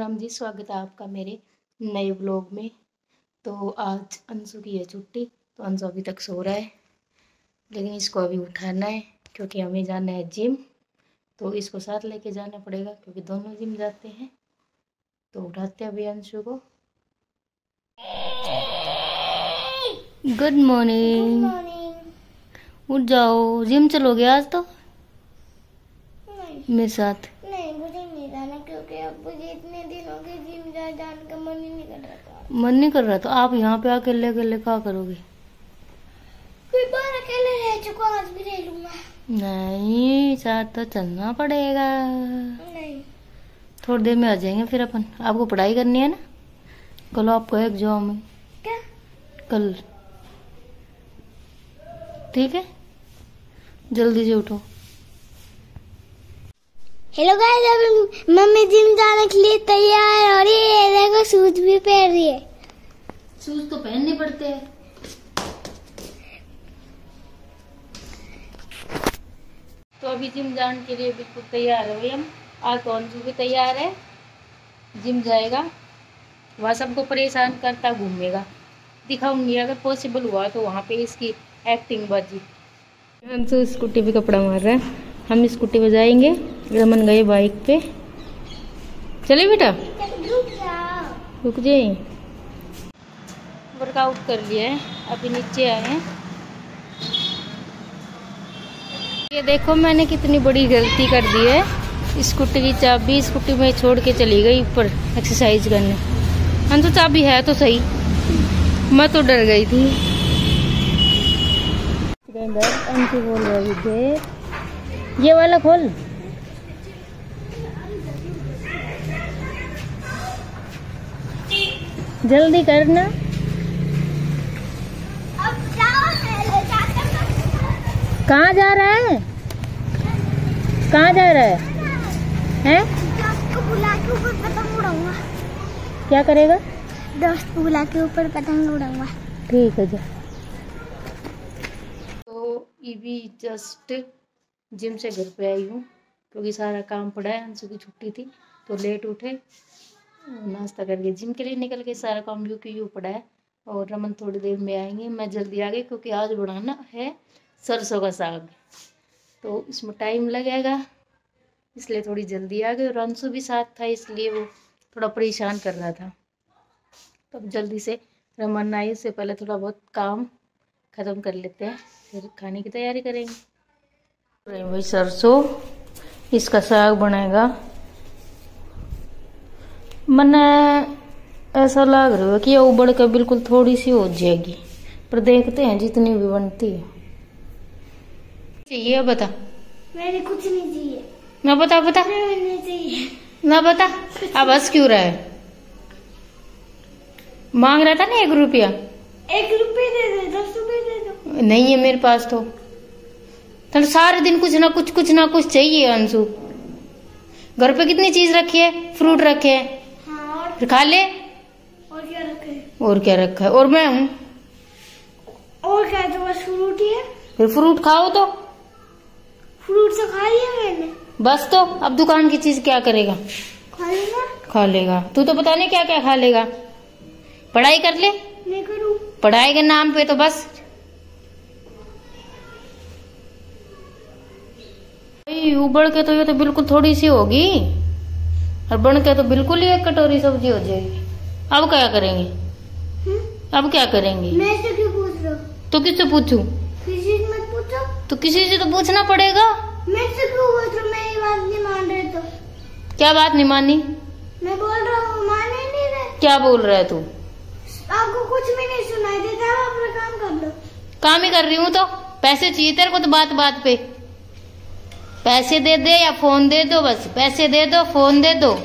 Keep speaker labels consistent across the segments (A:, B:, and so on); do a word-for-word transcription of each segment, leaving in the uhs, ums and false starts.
A: राम जी, स्वागत है आपका मेरे नए ब्लॉग में। तो आज अंशु की है छुट्टी, तो अंशु अभी तक सो रहा है, लेकिन इसको अभी उठाना है क्योंकि हमें जाना है जिम। तो इसको साथ लेके जाना पड़ेगा क्योंकि दोनों जिम जाते हैं। तो उठाते हैं अभी अंशु को। Good morning. उठ जाओ, जिम चलोगे आज? तो मेरे साथ
B: नहीं, मुझे नहीं जाना क्योंकि अब मुझे इतने दिन हो गए जिम जा जाने का मन ही नहीं कर रहा था।
A: मन नहीं कर रहा तो आप यहाँ पे अकेले अकेले क्या करोगे?
B: कोई बार अकेले रह चुका, आज भी रह लूंगा।
A: नहीं, साथ तो चलना पड़ेगा।
B: नहीं,
A: थोड़ी देर में आ जाएंगे फिर अपन। आपको पढ़ाई करनी है ना, कल आपको एग्जाम है।
B: क्या?
A: कल, ठीक है, जल्दी से उठो।
B: हेलो गाइस, अभी मम्मी जिम जाने के लिए तैयार है और ये देखो शूज भी पहन रही है।
A: शूज तो पहनने पड़ते हैं। तो अभी जिम जाने के लिए बिल्कुल तैयार है भाई हम। आज तो अंशु भी तैयार है, जिम जाएगा। वहाँ सबको परेशान करता घूमेगा, दिखाऊंगी अगर पॉसिबल हुआ तो वहाँ पे इसकी एक्टिंग बाजी। अंशु स्कूटी पे कपड़ा मार रहा है, हम स्कूटी पे जाएंगे। रमन गए बाइक पे। चले बेटा,
B: रुक जाओ।
A: रुक जाए। वर्कआउट कर लिया है, अभी नीचे आए हैं। ये देखो मैंने कितनी बड़ी गलती कर दी है। स्कूटी की चाबी स्कूटी में छोड़ के चली गई ऊपर एक्सरसाइज करने। हम तो चाबी है तो सही, मैं तो डर गई थी। अंशु बोल रही थे ये वाला खोल। जल्दी करना।
B: अब जाओ, ले जाकर।
A: कहाँ जा रहा है? कहाँ जा रहा है? हैं?
B: दोस्त को बुला के ऊपर पतंग उड़ाऊंगा।
A: क्या करेगा?
B: दोस्त को बुला के ऊपर पतंग उड़ाऊंगा।
A: ठीक है, जा। तो ये जस्ट जिम से घर पे आई हूँ क्योंकि सारा काम पड़ा है। अंशु की छुट्टी थी तो लेट उठे, नाश्ता करके जिम के लिए निकल के सारा काम यूँ की यूँ पड़ा है। और रमन थोड़ी देर में आएंगे। मैं जल्दी आ गई क्योंकि आज बनाना है सरसों का साग, तो इसमें टाइम लगेगा, इसलिए थोड़ी जल्दी आ गई। और अंशु भी साथ था इसलिए वो थोड़ा परेशान कर रहा था। तो अब जल्दी से रमन आए इससे पहले थोड़ा बहुत काम ख़त्म कर लेते हैं, फिर खाने की तैयारी करेंगे। भाई सरसों, इसका साग बनेगा। मैंने ऐसा लग रहा है कि ये उबड़ कर बिल्कुल थोड़ी सी हो जाएगी, पर देखते हैं जितनी भी बनती है। चाहिए बता।
B: मैंने कुछ नहीं चाहिए।
A: ना बता बता।
B: नहीं चाहिए।
A: ना बता। अब हंस क्यों रहा है? मांग रहा था ना एक रुपया।
B: एक रुपये दे दे, दस रुपये दे दो।
A: नहीं है मेरे पास तो। तो सारे दिन कुछ ना कुछ कुछ ना कुछ चाहिए अंशु। घर पे कितनी चीज रखी है, फ्रूट रखे हैं।
B: हाँ, और
A: फिर खा ले।
B: और क्या रखा है?
A: और क्या रखा है? और मैं हूँ।
B: और क्या? तो बस फ्रूट ही है।
A: फिर फ्रूट खाओ तो।
B: फ्रूट तो खा लिया मैंने।
A: बस तो अब दुकान की चीज क्या करेगा?
B: खा लेगा।
A: खा लेगा। तू तो पता नहीं क्या क्या खा लेगा। पढ़ाई कर ले।
B: नहीं करूँ।
A: पढ़ाई के नाम पे तो बस उबड़ के तो ये तो बिल्कुल थोड़ी सी होगी, और बन के तो बिल्कुल ही एक कटोरी सब्जी हो जाएगी। अब क्या करेंगे?
B: हुँ?
A: अब क्या करेंगे?
B: मैं से क्यों पूछ रहा?
A: तो किससे पूछूं?
B: किसी से मत पूछो।
A: तो किसी से तो पूछना पड़ेगा।
B: मैं से क्यों पूछ रहा? मैं ये बात नहीं मान रहे तो।
A: क्या बात नहीं मानी?
B: मैं बोल रहा हूँ, मान ही नहीं रहे।
A: क्या बोल रहा है तू?
B: आपको कुछ भी नहीं सुनाई देता, आप अपना काम कर लो।
A: काम ही कर रही हूँ। तो पैसे चाहिए तेरे को तो बात बात पे। पैसे दे दे या फोन दे दो, बस पैसे दे दो, फोन दे दो।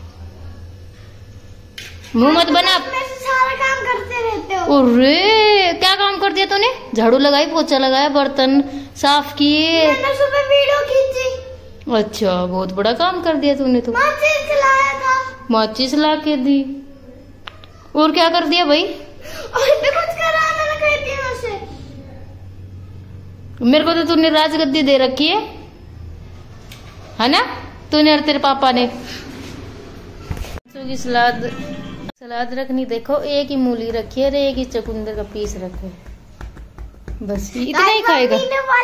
A: मुंह मत बना।
B: मैं सारा काम करते रहते हो।
A: अरे क्या काम कर दिया तूने? झाड़ू लगाई, पोछा लगाया, बर्तन साफ किए।
B: मैंने सुबह वीडियो खींची।
A: अच्छा, बहुत बड़ा काम कर दिया तूने तो।
B: माचिस लाया था।
A: माचिस ला के दी। और क्या कर दिया भाई?
B: और भी कुछ करा मैंने, कह दिया उसे।
A: मेरे को तो तूने राजगद्दी दे रखी है है ना? तूने और तेरे पापा ने। की सलाद सलाद रखनी, देखो एक ही मूली रखी है, एक ही चुकंदर का पीस रखे, बस इतना ही खाएगा।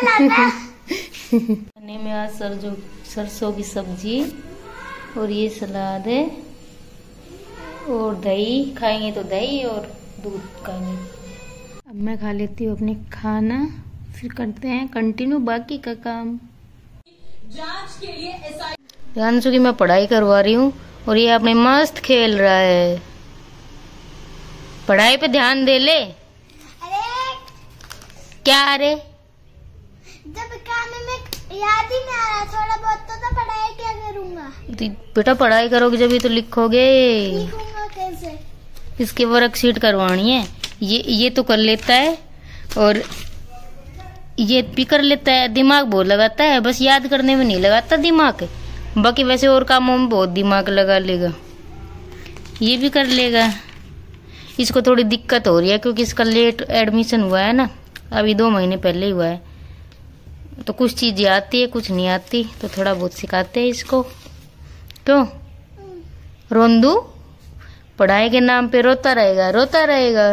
A: खाने में आज सरसों सरसों की सब्जी और ये सलाद है और दही खाएंगे, तो दही और दूध खाएंगे। अब मैं खा लेती हूँ अपने खाना, फिर करते हैं कंटिन्यू बाकी का काम।
C: जांच के लिए एसआई
A: जानसू की मैं पढ़ाई करवा रही हूँ और ये अपने मस्त खेल रहा है। पढ़ाई पे ध्यान दे ले।
B: अरे
A: क्या अरे
B: जब काम में याद ही नहीं आ रहा, थोड़ा बहुत तो, तो पढ़ाई क्या करूँगा?
A: तो बेटा पढ़ाई करोगे जब ही तो लिखोगे।
B: लिखूंगा कैसे?
A: इसके वर्कशीट करवानी है। ये ये तो कर लेता है और ये भी कर लेता है, दिमाग बहुत लगाता है, बस याद करने में नहीं लगाता दिमाग, बाकी वैसे और कामों में बहुत दिमाग लगा लेगा। ये भी कर लेगा। इसको थोड़ी दिक्कत हो रही है क्योंकि इसका लेट एडमिशन हुआ है ना, अभी दो महीने पहले ही हुआ है, तो कुछ चीज़ें आती है कुछ नहीं आती, तो थोड़ा बहुत सिखाते हैं इसको। क्यों रोंदू पढ़ाई के नाम पे रोता रहेगा रोता रहेगा।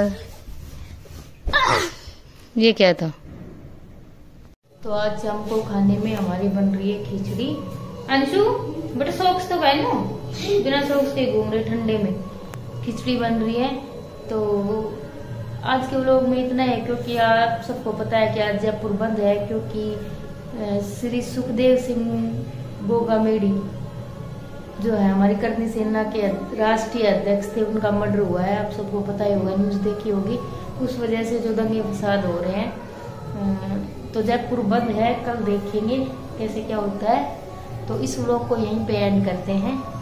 A: ये क्या था? तो आज हमको खाने में हमारी बन रही है खिचड़ी। अंशु बेटा सॉक्स तो पहनो, बिना सॉक्स के घूम रहे ठंडे में। खिचड़ी बन रही है। तो आज के व्लॉग में इतना है क्योंकि आप सबको पता है कि आज जयपुर बंद है क्योंकि श्री सुखदेव सिंह गोगामेड़ी जो है हमारी करनी सेना के राष्ट्रीय अध्यक्ष थे, उनका मर्डर हुआ है। आप सबको पता ही होगा, न्यूज देखी होगी। उस वजह से जो दंगे फसाद हो रहे हैं, तो जयपुर बंद है। कल देखेंगे कैसे क्या होता है। तो इस व्लॉग को यहीं पे एंड करते हैं।